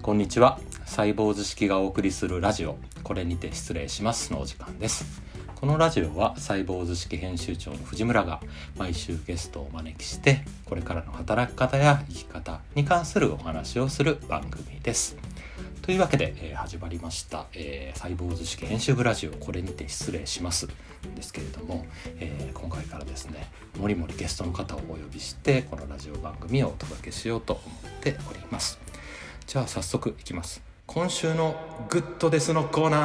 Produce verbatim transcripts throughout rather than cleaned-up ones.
こんにちは。サイボーズ式がお送りするラジオ、これにて失礼しますのお時間です。このラジオはサイボーズ式編集長の藤村が毎週ゲストをお招きして、これからの働き方や生き方に関するお話をする番組です。というわけで、えー、始まりました、えー、サイボーズ式編集部ラジオ、これにて失礼しますですけれども、えー、今回からですね、もりもりゲストの方をお呼びしてこのラジオ番組をお届けしようと思っております。じゃあ早速いきます。今週のグッドですのコーナー。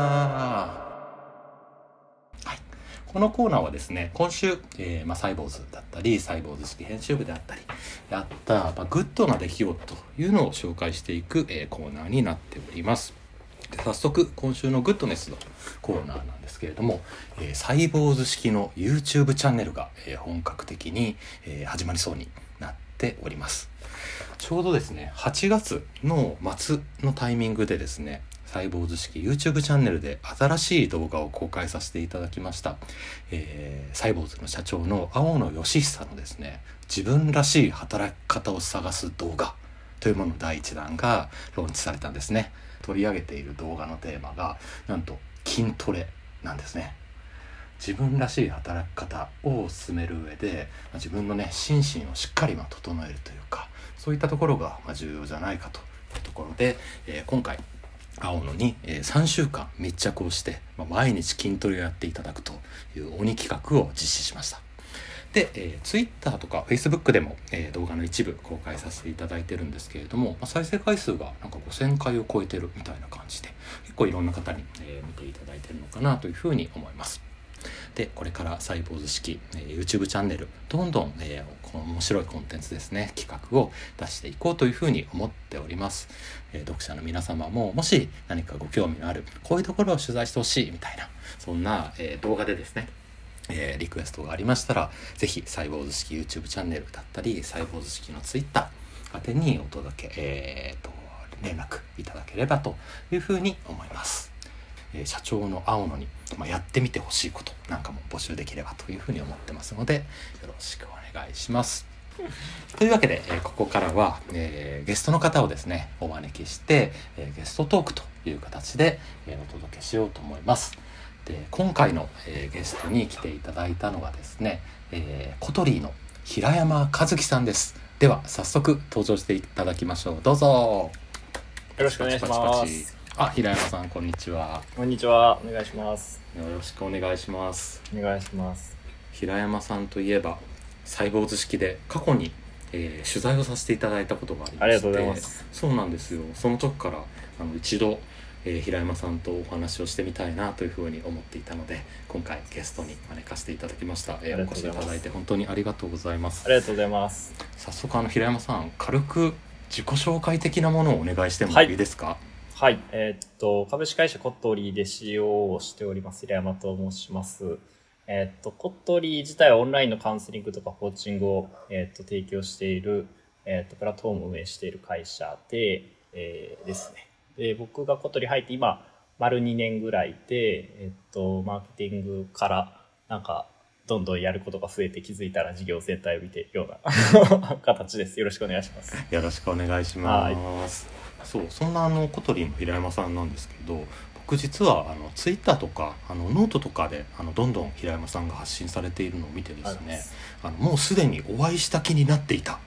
はい、このコーナーはですね、今週、えーまあ、サイボーズだったりサイボーズ式編集部であったりあった、まあ、グッドな出来事というのを紹介していく、えー、コーナーになっております。で早速今週のグッドネスのコーナーなんですけれども、えー、サイボーズ式の YouTube チャンネルが、えー、本格的に、えー、始まりそうになっております。ちょうどですね、はちがつの末のタイミングでですね、サイボーズ式 YouTube チャンネルで新しい動画を公開させていただきました。えー、サイボーズの社長の青野義久のですね、自分らしい働き方を探す動画というもののだいいちだんがローンチされたんですね。取り上げている動画のテーマがなんと筋トレなんですね。自分らしい働き方を進める上で、自分のね、心身をしっかり整えるというか、そういったところが重要じゃないかというところで、えー、今回青野にさんしゅうかん密着をして、まあ、毎日筋トレをやっていただくという鬼企画を実施しました。で、えー、Twitter とか Facebook でも、えー、動画の一部公開させていただいてるんですけれども、まあ、再生回数がなんかごせんかいを超えてるみたいな感じで、結構いろんな方に、えー、見ていただいてるのかなというふうに思います。で、これからサイボーズ式、えー、YouTube チャンネルどんどん、えー、面白いコンテンツですね、企画を出していこうというふうに思っております。えー、読者の皆様ももし何かご興味のある、こういうところを取材してほしいみたいな、そんな、えー、動画でですね、えー、リクエストがありましたら、ぜひサイボーズ式 YouTube チャンネルだったりサイボーズ式の Twitter 宛てにお届け、えー、と連絡いただければというふうに思います。えー、社長の青野に、まあ、やってみてほしいことなんかも募集できればというふうに思ってますので、よろしくお願いします。というわけで、えー、ここからは、えー、ゲストの方をですねお招きして、えー、ゲストトークという形で、えー、お届けしようと思います。で、今回の、えー、ゲストに来ていただいたのはですね、えー、コトリーの平山和樹さんです。では早速登場していただきましょう。どうぞ。 よろしくお願いします。 あ、平山さん、こんにちは。 こんにちは、お願いします。 よろしくお願いします。 お願いします。 平山さんといえばサイボーズ式で過去に、えー、取材をさせていただいたことがありまして、 ありがとうございます。 そうなんですよ。その時からあの一度、えー、平山さんとお話をしてみたいなというふうに思っていたので、今回ゲストに招かせていただきました。えー、お越しいただいて本当にありがとうございます。 ありがとうございます。 早速あの平山さん、軽く自己紹介的なものをお願いしてもいいですか？はいはい、えー、っと株式会社コットリーで シーイーオー をしております平山と申します。えー、っとコットリー自体はオンラインのカウンセリングとかコーチングを、えー、っと提供している、えー、っとプラットフォームを運営している会社で、えー、ですね。で、僕がコットリー入って今丸にねんぐらいで、えー、っとマーケティングからなんかどんどんやることが増えて、気づいたら事業全体を見ているような形です。よろしくお願いします。 よろしくお願いします。そう、そんなあのコトリンの平山さんなんですけど、僕実はあのツイッターとかあのノートとかであのどんどん平山さんが発信されているのを見てですね、あのもうすでにお会いした気になっていた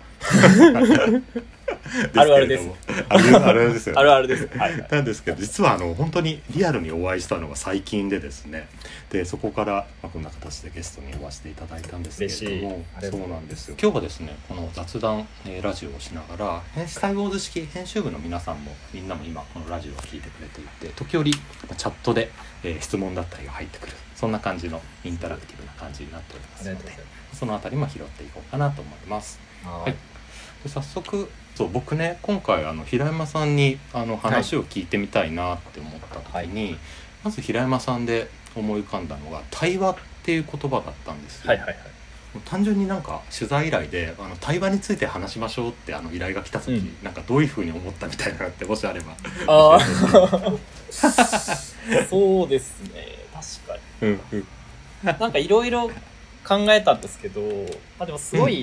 あるあるです。 あるあるですよね。 あるあるです。はい、はい。 なんですけど、実はあの本当にリアルにお会いしたのが最近でですね。で、そこから、まあ、こんな形でゲストに呼ばせていただいたんですけれども、そうなんですよ。今日はですね、この雑談、えー、ラジオをしながら、サイボーズ式編集部の皆さんもみんなも今このラジオを聞いてくれていて、時折チャットで、えー、質問だったりが入ってくる、そんな感じのインタラクティブな感じになっておりますので、そのあたりも拾っていこうかなと思います。はい。で、早速、そう僕ね、今回あの平山さんにあの話を聞いてみたいなって思った時に、はい、まず平山さんで思い浮かんだのが対話っていう言葉だったんですよ。 はいはいはい。 単純になんか取材依頼であの対話について話しましょうってあの依頼が来た時、うん、なんかどういうふうに思ったみたいなのってもしあれば。 あそうですね、確かに。なんかいろいろ考えたんですけど、まあ、でもすごい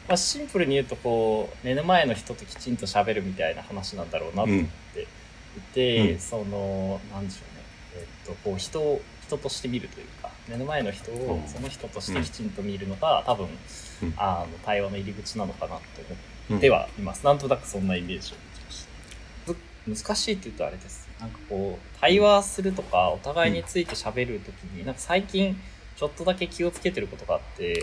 まあ、シンプルに言うとこう目の前の人ときちんと喋るみたいな話なんだろうなと思っていて、 うん、 そのなんでしょうね、えっとこう人を人として見るというか、目の前の人をその人としてきちんと見るのが、多分、 うん、 あの対話の入り口なのかなと思ってはいます、うん、なんとなくそんなイメージを持ちました。難しいって言うとあれです。なんかこう対話するとかお互いについて喋るときに、なんか最近ちょっとだけ気をつけてることがあって、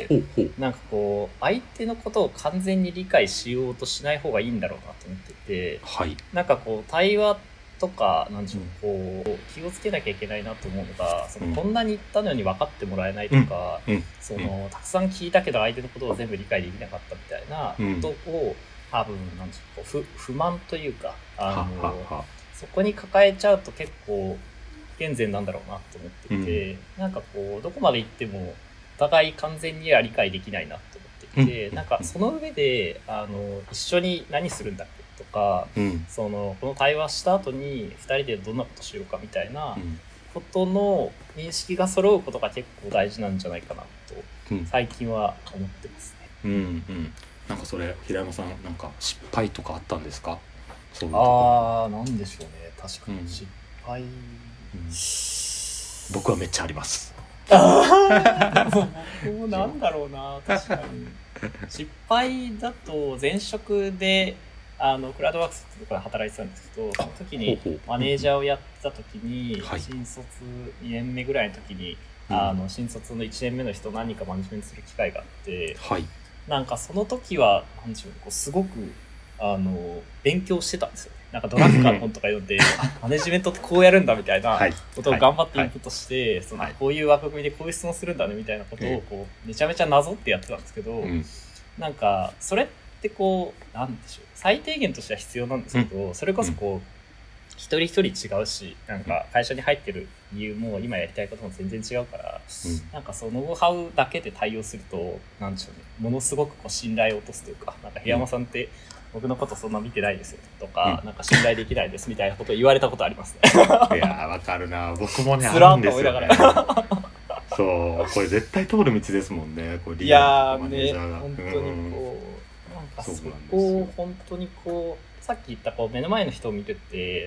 ほうほう、 なんかこう相手のことを完全に理解しようとしない方がいいんだろうなと思っていて、 はい、 なんかこう対話とかなんでしょう、こう気をつけなきゃいけないなと思うのが、そのこんなに言ったのに分かってもらえないとか、 うんうん、 そのたくさん聞いたけど相手のことを全部理解できなかったみたいなことを、多分なんでしょう、不不満というか、あのはははそこに抱えちゃうと結構不健全なんだろうなと思っていて、うん、なんかこうどこまで行ってもお互い完全には理解できないなと思っていて、うん、なんかその上であの一緒に何するんだっけとか、うん、そのこの対話した後にふたりでどんなことしようかみたいなことの認識が揃うことが結構大事なんじゃないかなと最近は思ってますね。 うんうん、なんかそれ平山さんなんか失敗とかあったんですか？そういうところ。 ああ、なんでしょうね、確かに失敗、うんうん、僕はめっちゃあります。 あ僕もなんだろうな、確かに失敗だと前職であのクラウドワークスってところで働いてたんですけど、その時にマネージャーをやってた時に、 はい、 新卒にねんめぐらいの時に、うん、あの新卒のいちねんめの人何人かマネジメントする機会があって、 はい、 なんかその時はなんでしょう、こうすごくあの勉強してたんですよね。なんかドラッカーの本とか読んでマネジメントってこうやるんだみたいなことを頑張ってインプットして、はいはい、そのこういう枠組みでこういう質問するんだねみたいなことをこうめちゃめちゃなぞってやってたんですけど、うん、なんかそれってこうなんでしょう、最低限としては必要なんですけど、うん、それこそこう、うん、一人一人違うし、なんか会社に入ってる理由も今やりたいことも全然違うから、うん、なんかそのノウハウだけで対応するとなんでしょうね、ものすごくこう信頼を落とすというか、なんか平山さんって僕のことそんな見てないですよとか、うん、なんか信頼できないですみたいなことを言われたことありますね。 いやわかるな、僕もねあるんですよね。そうこれ絶対通る道ですもんね、これリアルとかマネージャーが。 本当にこう、うん、なんかそこを本当にこうさっき言ったこう目の前の人を見るって、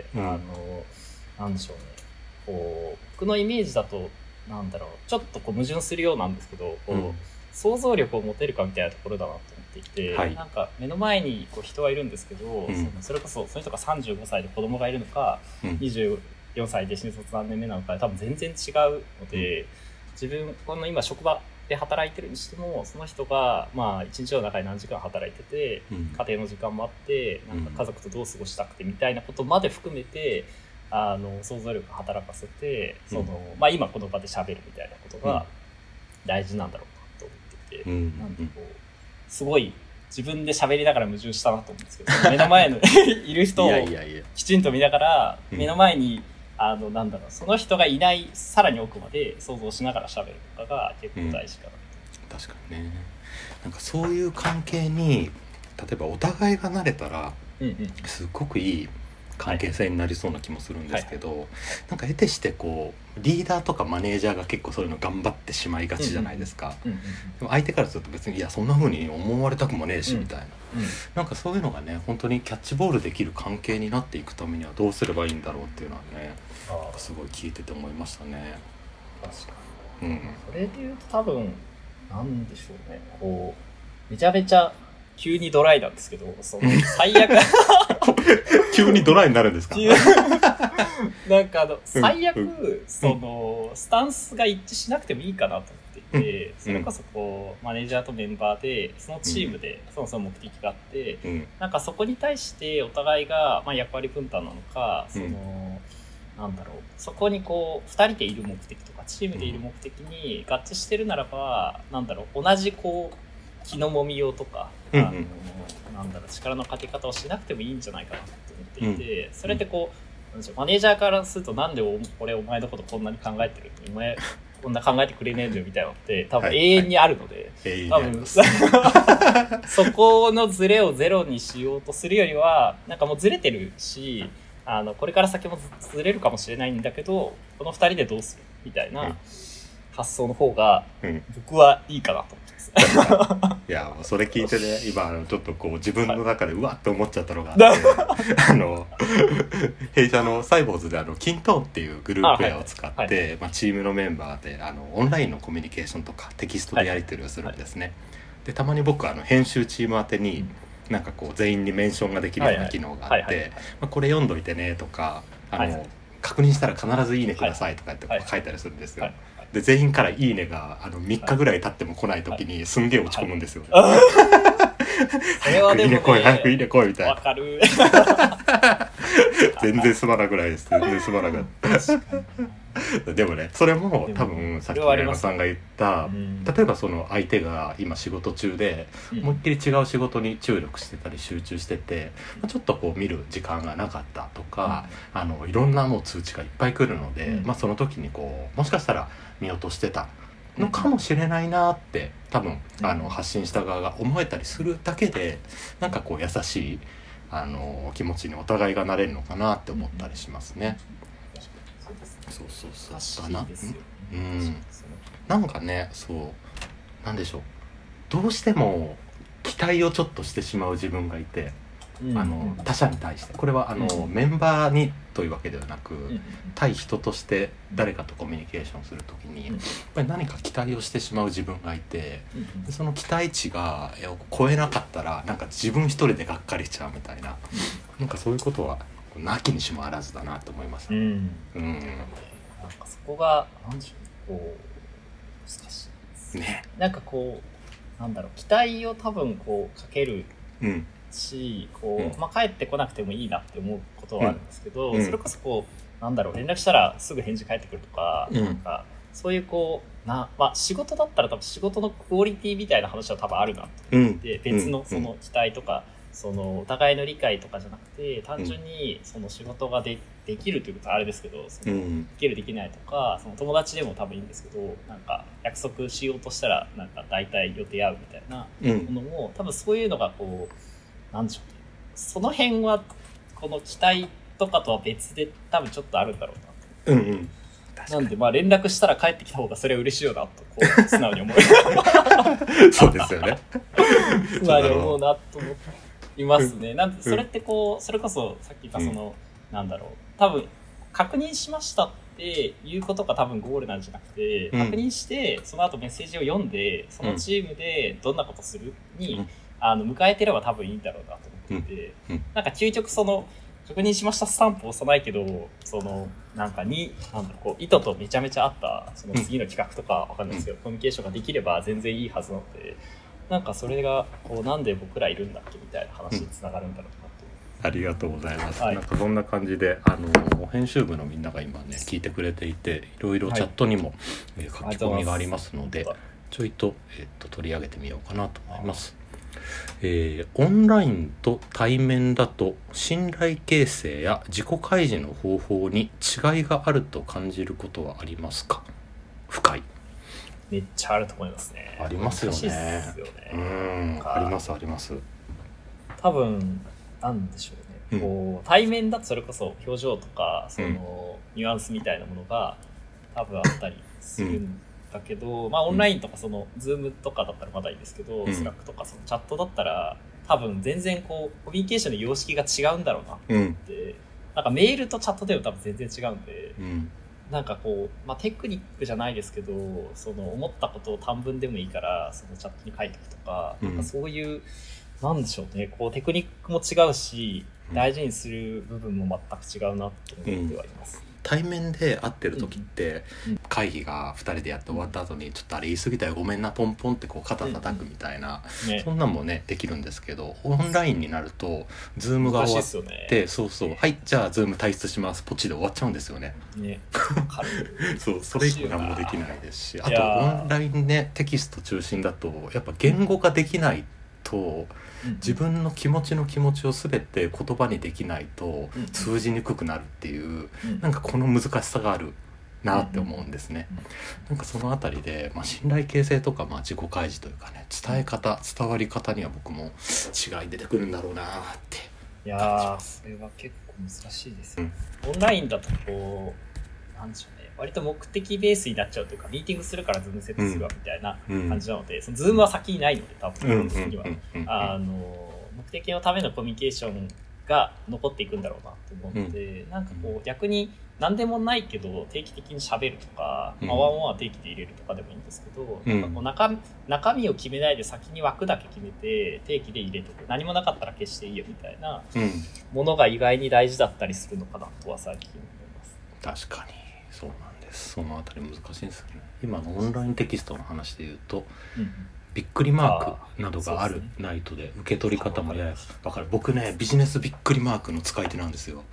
うん、あのなんでしょうね、こう僕のイメージだとなんだろう、ちょっとこう矛盾するようなんですけど、こう、うん、想像力を持てるかみたいなところだなと思っていて、はい、なんか目の前にこう人はいるんですけど、うん、そのそれこそその人がさんじゅうごさいで子供がいるのか、うん、にじゅうよんさいで新卒何年目なのか多分全然違うので、うん、自分この今職場で働いてるにしてもその人がまあ一日の中に何時間働いてて、うん、家庭の時間もあってなんか家族とどう過ごしたくてみたいなことまで含めてあの想像力を働かせて、その、うんまあ、今この場で喋るみたいなことが大事なんだろうなと思ってて、うん、なんでこうすごい自分で喋りながら矛盾したなと思うんですけど、目の前のいる人をきちんと見ながら目の前にあのなんだろう、その人がいないさらに奥まで想像しながら喋るとかが結構大事かなと、 うん、確かにね。なんかそういう関係に例えばお互いが慣れたらすごくいい関係性になりそうな気もするんですけど、はいはい、なんか得てしてこうリーダーとかマネージャーが結構そういうの頑張ってしまいがちじゃないですか、うんうんうん、でも相手からすると別にいやそんな風に思われたくもねえしみたいな、うんうん、なんかそういうのがね本当にキャッチボールできる関係になっていくためにはどうすればいいんだろうっていうのはねすごい聞いてて思いましたね。 確かに、うん、それで言うと多分なんでしょうね、こうめちゃめちゃ急にドライなんですけど、その最悪急にドライになるんですか？ なんかあの最悪、うん、そのスタンスが一致しなくてもいいかなと思っていて、うん、それこそこうマネージャーとメンバーでそのチームでそもそも目的があって、うん、なんかそこに対してお互いが、まあ、役割分担なのか、その、うん、なんだろう、そこにこうふたりでいる目的とかチームでいる目的に合致してるならば、なんだろう、同じこう気の揉みようとか、うんうん、あのなんだろう力のかけ方をしなくてもいいんじゃないかなと思っていて、うん、それってこうなんでしょう、マネージャーからするとなんで俺お前のことこんなに考えてるの、お前こんな考えてくれねえんだよみたいなのって多分永遠にあるので、はいはい、多分そこのズレをゼロにしようとするよりはなんかもうズレてるし、あのこれから先もずれるかもしれないんだけどこのふたりでどうするみたいな発想の方がうん僕はいいかなと思ってます。 いやもうそれ聞いてね今あのちょっとこう自分の中でうわって思っちゃったのがあってあの弊社のサイボーズであのキントーンっていうグループウェアを使って、 あはいはいまあ、チームのメンバーであのオンラインのコミュニケーションとかテキストでやり取りをするんですね、でたまに僕はあの編集チーム宛てになんかこう全員にメンションができるような機能があってこれ読んどいてねとかあの、はいはい、確認したら必ずいいねくださいとかって書いたりするんですよ、はいはい、で全員からいいねがあのみっかぐらい経っても来ない時にすんげえ落ち込むんですよ、ね、はいそれはでもね、 早くいいね来いみたいな。 わかる。 全然すまなくないです。全然すまなかった。でもね、それも多分さっき宮山さんが言った、例えばその相手が今仕事中で、うん、思いっきり違う仕事に注力してたり集中してて、ちょっとこう見る時間がなかったとか、うん、あのいろんなもう通知がいっぱい来るので、うん、まあその時にこうもしかしたら見落としてたのかもしれないなって多分あの発信した側が思えたりするだけでなんかこう優しいあの気持ちにお互いがなれるのかなって思ったりしますね。そうそうそうだな。うん。なんかねそうなんでしょうどうしても期待をちょっとしてしまう自分がいて。あの他者に対してこれはあの、うん、メンバーにというわけではなく、うん、対人として誰かとコミュニケーションするときに、うん、やっぱり何か期待をしてしまう自分がいて、うん、その期待値が超えなかったらなんか自分一人でがっかりしちゃうみたいな、うん、なんかそういうことはなきにしもあらずだなと思います、ねうんうん、なんかそこが何でしょうこう難しいですね。なんかこうなんだろう期待を多分こうかける、うんしこう、うんまあ、帰ってこなくてもいいなって思うことはあるんですけど、うん、それこそこうなんだろう連絡したらすぐ返事返ってくるとか、うん、なんかそういうこうな、まあ、仕事だったら多分仕事のクオリティみたいな話は多分あるなと思って、うん、別のその期待とか、そのお互いの理解とかじゃなくて単純にその仕事が で, できるということはあれですけどその、うん、できるできないとかその友達でも多分いいんですけどなんか約束しようとしたらなんか大体予定合うみたいなものも、うん、多分そういうのがこうなんでしょうね、その辺はこの期待とかとは別で多分ちょっとあるんだろうなと、うんうん、なんでまあ連絡したら帰ってきた方がそれは嬉しいよなとこう素直に思うそうですよね素直に思うなと思いますね。なんでそれってこうそれこそさっき言ったその、うん、なんだろう多分確認しましたっていうことが多分ゴールなんじゃなくて、うん、確認してその後メッセージを読んでそのチームでどんなことするに、うんあの迎えてれば多分いいんだろうなと思ってて、うんうん、なんか究極その確認しましたスタンプを押さないけどそのなんかになんだろうこう意図とめちゃめちゃ合ったその次の企画とかわかんないですけど、うん、コミュニケーションができれば全然いいはずなのでなんかそれがこうなんで僕らいるんだっけみたいな話につながるんだろうなと、 うん、ありがとうございます、はい、なんかそんな感じであの編集部のみんなが今ね聞いてくれていていろいろチャットにも、はいえー、書き込みがありますのでちょいと,、えー、と取り上げてみようかなと思います。えー、オンラインと対面だと信頼形成や自己開示の方法に違いがあると感じることはありますか？深い。 めっちゃあると思いますね。 ありますよね。 難しいですよね。 うんありますあります。 多分なんでしょうね、うん、こう対面だとそれこそ表情とかその、うん、ニュアンスみたいなものが多分あったりするんで、うんだけど、まあ、オンラインとかその、うん、Zoom とかだったらまだいいんですけど、うん、Slack とかそのチャットだったら多分全然こうコミュニケーションの様式が違うんだろうなって思って、うん、なんかメールとチャットでは多分全然違うんで、うん、なんかこう、まあ、テクニックじゃないですけどその思ったことを短文でもいいからそのチャットに書いておくとか、うん、なんかそういうなんでしょうねこうテクニックも違うし大事にする部分も全く違うなと思ってはいます、うん対面で会ってる時って会議がふたりでやって終わった後にちょっとあれ言い過ぎたよごめんなポンポンってこう肩叩くみたいな、うんうんね、そんなんもねできるんですけどオンラインになるとズームが終わって、ね、そうそうはいじゃあズーム退出しますポチで終わっちゃうんですよね。ねそうそれ以降何もできないですしあとオンラインねテキスト中心だとやっぱ言語化できないと自分の気持ちの気持ちを全て言葉にできないと通じにくくなるっていうなんかこの難しさがあるなって思うんですね。なんかそのあたりで、まあ、信頼形成とか、まあ、自己開示というかね伝え方伝わり方には僕も違い出てくるんだろうなっていやーそれは結構難しいですよ、うん、オンラインだとこうなんでしょうね割と目的ベースになっちゃうというか、ミーティングするからズームセットするわみたいなうん感じなので、そのズームは先にないので、多分、 うん基本的には。 うんうんうんあの、目的のためのコミュニケーションが残っていくんだろうなと思うので、うん、なんかこう、逆に何でもないけど定期的に喋るとか、うん、まあ、ワンオンワンは定期で入れるとかでもいいんですけど、うん、なんかこう 中, 中身を決めないで先に枠だけ決めて定期で入れておく。何もなかったら消していいよみたいなものが意外に大事だったりするのかなとは最近思います。 確かにそうなんです。そのあたり難しいんですよね。今のオンラインテキストの話で言うと、うん、びっくりマークなどがあるナイトで受け取り方もやや分かる。僕ねビジネスびっくりマークの使い手なんですよ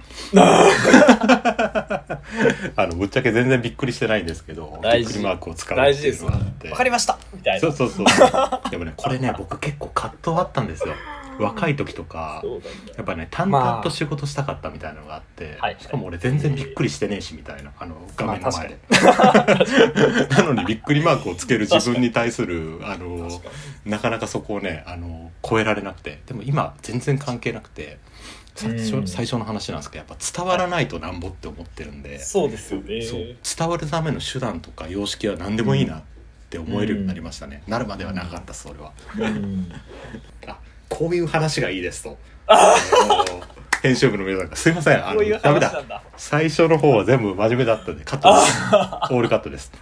あのぶっちゃけ全然びっくりしてないんですけど、びっくりマークを使うっていうのがあって、 分かりましたみたいな。 そうそうそうでもねこれね僕結構葛藤あったんですよ。若い時とかやっぱね淡々と仕事したかったみたいなのがあって、まあ、しかも俺全然びっくりしてねえしみたいな、あの画面の前で、まあ、なのにびっくりマークをつける自分に対するあのなかなかそこをねあの超えられなくて、でも今全然関係なくて、最初、最初の話なんですけど、やっぱ伝わらないとなんぼって思ってるんで、 そうですよね。 そう伝わるための手段とか様式は何でもいいなって思えるようになりましたね、うん、なるまではなかったそれは、うん、あこういう話がいいですと編集部の皆さんがすいません、あのダメだ、最初の方は全部真面目だったんでカットですオールカットです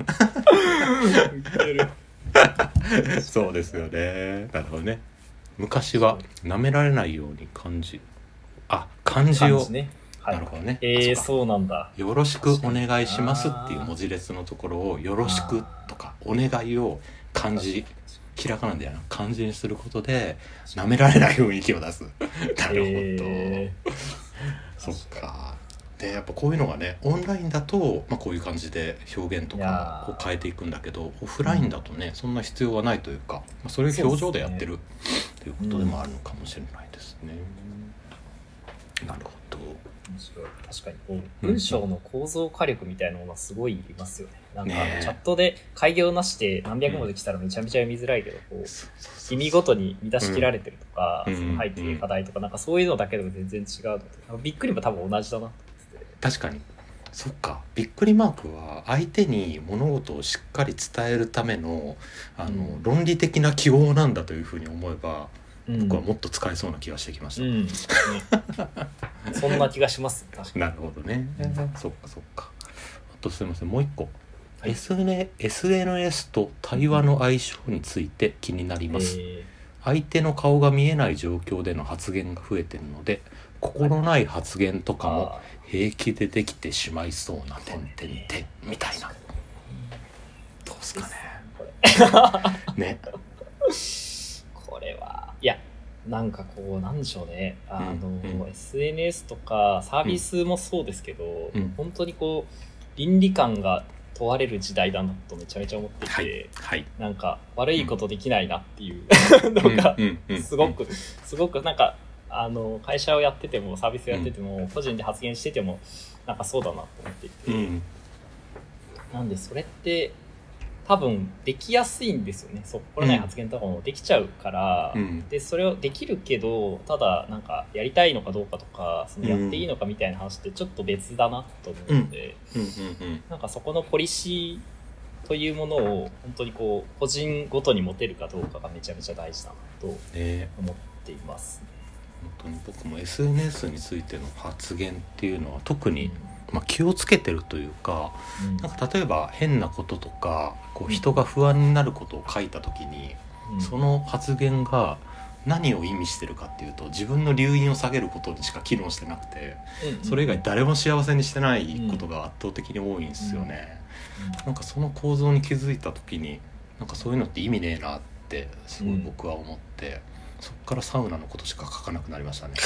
そうですよね。なるほどね。昔は舐められないように漢字あ漢字を漢字、ね、はい、なるほどね。 えー、そう、そうなんだ。 よろしくお願いしますっていう文字列のところをよろしくとかお願いを漢字ひらがなでやな漢字にすることで舐められない雰囲気を出すなるほど、えー、そっか。でやっぱこういうのがねオンラインだと、まあ、こういう感じで表現とかこう変えていくんだけど、オフラインだとね、うん、そんな必要はないというか、まあ、それを表情でやってるということでもあるのかもしれないですね、うん、なるほど。 面白い。確かにこう文章の構造化力みたいなものはすごいいりますよね。なんかチャットで開業なしで何百文字来たらめちゃめちゃ読みづらいけど、こう意味ごとに見出し切られてるとか、その背景課題とかなんかそういうのだけでも全然違うので、びっくりも多分同じだなと思って。 確かにそっか。びっくりマークは相手に物事をしっかり伝えるためのあの、うん、論理的な記号なんだというふうに思えば、うん、僕はもっと使えそうな気がしてきました、うんね、 そんな気がします確かに。 なるほどね、うん、そっかそっか。あとすいませんもう一個、はい、エスエヌエス と対話の相性について気になります、えー、相手の顔が見えない状況での発言が増えてるので心ない発言とかも平気でできてしまいそうな点々点みたいな。どうすかねねこれはいやなんかこうなんでしょうね、あの、うんうん、エスエヌエス とかサービスもそうですけど、うん、本当にこう倫理観が問われる時代だなとめちゃめちゃ思っていて、はいはい、なんか悪いことできないなっていうのがすごくすごくなんかあの会社をやっててもサービスをやってても、うん、個人で発言しててもなんかそうだなと思っていて、うん、なんでそれって多分できやすいんですよね。そこらない発言とかもできちゃうから、うん、でそれをできるけどただなんかやりたいのかどうかとかそのやっていいのかみたいな話ってちょっと別だなと思うので、なんかそこのポリシーというものを本当にこう個人ごとに持てるかどうかがめちゃめちゃ大事だなと思っていますね。 本当に僕も エスエヌエス についての発言っていうのは特に、うんまあ、気をつけてるというか、うん、なんか例えば変なこととかこう人が不安になることを書いた時に、うん、その発言が何を意味してるかっていうと自分の留飲を下げることにしか機能してなくて、うん、それ以外誰も幸せにしてないことが圧倒的に多いんですよね、うんうん、なんかその構造に気づいた時になんかそういうのって意味ねえなってすごい僕は思って、うん、そっからサウナのことしか書かなくなりましたね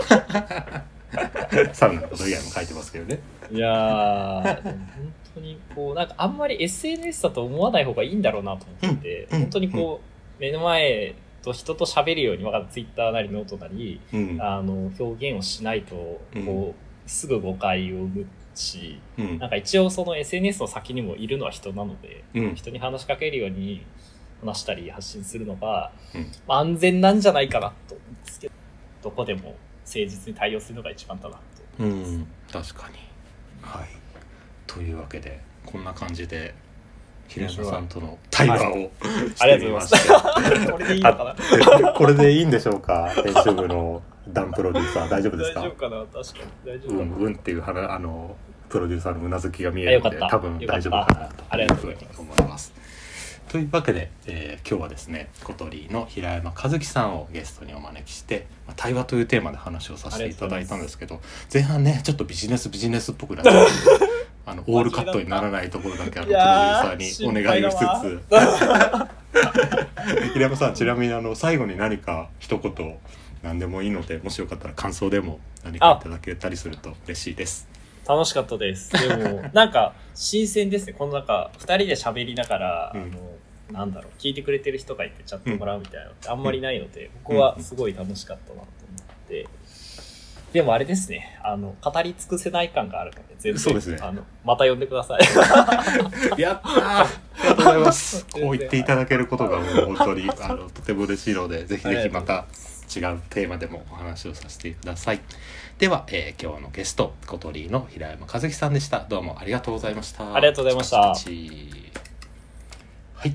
サウナのこと以外も書いてますけどね。 いやー本当にこうなんかあんまり エスエヌエス だと思わない方がいいんだろうなと思って、うん、本当にこう、うん、目の前と人と喋るように、ツイッターなりノートなり、うん、あの表現をしないとこう、うん、すぐ誤解を生むし、うん、なんか一応その エスエヌエス の先にもいるのは人なので、うん、人に話しかけるように話したり発信するのが、うんまあ、安全なんじゃないかなと思うんですけど、どこでも誠実に対応するのが一番だなと思います、うん、 確かに。はい。というわけでこんな感じで平山さんとの対話を、はい、 してみましたこれでいいのかなこれでいいんでしょうか編集部のダンプロデューサー大丈夫ですか？ 大丈夫かな、確かに大丈夫かな、 うんうんっていう話、あのプロデューサーのうなずきが見えるので多分大丈夫かなというふうに思います。というわけで、えー、今日はですねコトリーの平山和樹さんをゲストにお招きして、まあ、対話というテーマで話をさせていただいたんですけど、前半ねちょっとビジネスビジネスっぽくなっちゃってあのオールカットにならないところだけあのプロデューサーにお願いをしつつ平山さん、ちなみにあの最後に何か一言何でもいいので、もしよかったら感想でも何かいただけたりすると嬉しいです。 楽しかったです。でもなんか新鮮ですね。このなんかふたりで喋りながら、うん、あのなんだろう、聞いてくれてる人がいてチャットもらうみたいなのってあんまりないので、うん、僕はすごい楽しかったなと思って、うん、でもあれですね、あの語り尽くせない感があるので全然そうですね、 あのまた呼んでください。 やったー、ありがとうございます。こう言っていただけることがもう本当にあのとても嬉しいので、ぜひぜひまた違うテーマでもお話をさせてください。では、えー、今日のゲストコトリーの平山和樹さんでした。どうもありがとうございました。 ありがとうございました。 はい、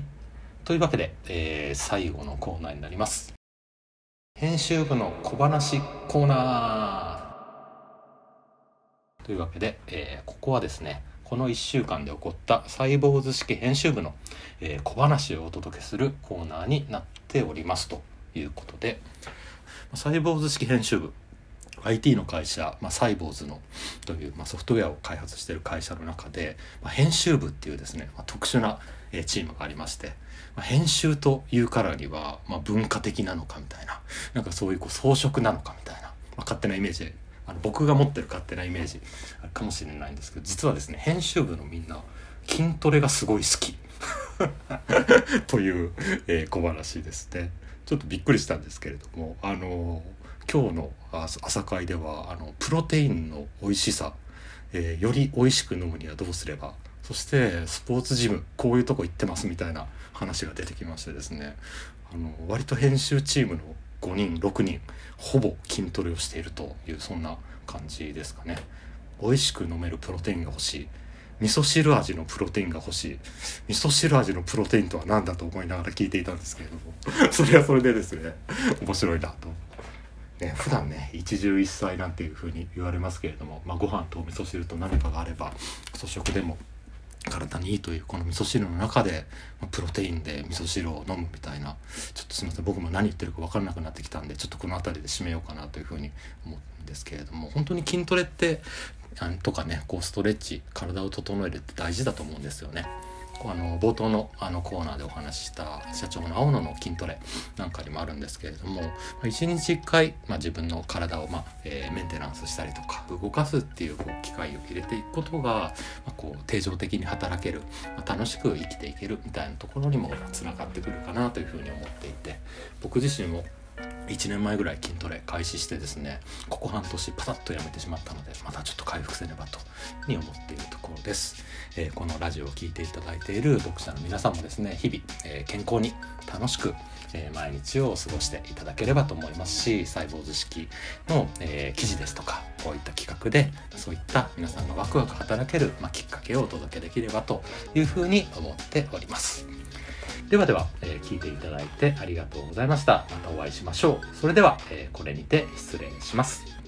というわけで、えー、最後のコーナーになります。編集部の小話コーナーというわけで、えー、ここはですねこのいっしゅうかんで起こったサイボーズ式編集部の、えー、小話をお届けするコーナーになっておりますということで、サイボーズ式編集部 アイティー の会社、まあ、サイボーズのという、まあ、ソフトウェアを開発している会社の中で、まあ、編集部っていうですね、まあ、特殊な、えー、チームがありまして、まあ、編集というからには、まあ、文化的なのかみたいな、なんかそういう、こう装飾なのかみたいな、まあ、勝手なイメージ、あの僕が持ってる勝手なイメージかもしれないんですけど、実はですね編集部のみんな筋トレがすごい好きという、えー、小話ですね。ちょっとびっくりしたんですけれども、あの今日の朝会ではあのプロテインの美味しさ、えー、より美味しく飲むにはどうすれば、そしてスポーツジムこういうとこ行ってますみたいな話が出てきましてですね、あの割と編集チームのごにんろくにんほぼ筋トレをしているという、そんな感じですかね。美味しく飲めるプロテインが欲しい、味噌汁味のプロテインが欲しい、味噌汁味のプロテインとは何だと思いながら聞いていたんですけれどもそれはそれでですね面白いなと、ね、普段ね一汁一菜なんていう風に言われますけれども、まあ、ご飯と味噌汁と何かがあれば粗食でも体にいいというこの味噌汁の中で、まあ、プロテインで味噌汁を飲むみたいな、ちょっとすみません僕も何言ってるか分からなくなってきたんで、ちょっとこの辺りで締めようかなという風に思うんですけれども、本当に筋トレってとかね、こうストレッチ、体を整えるって大事だと思うんですよね。あの冒頭のあのコーナーでお話しした社長の青野の筋トレなんかにもあるんですけれども、いちにちいっかい、まあ、自分の体を、まあえー、メンテナンスしたりとか動かすっていう、こう機会を入れていくことが、まあ、こう定常的に働ける、まあ、楽しく生きていけるみたいなところにもつながってくるかなというふうに思っていて、僕自身もいちねんまえぐらい筋トレ開始してですね、ここ半年パタッとやめてしまったので、またちょっと回復せねばというふうに思っているところです。えー、このラジオを聞いていただいている読者の皆さんもですね、日々、えー、健康に楽しく、えー、毎日を過ごしていただければと思いますし、サイボーズ式の、えー、記事ですとかこういった企画でそういった皆さんがワクワク働ける、まあ、きっかけをお届けできればというふうに思っております。ではでは、えー、聞いていただいてありがとうございました。またお会いしましょう。それでは、えー、これにて失礼します。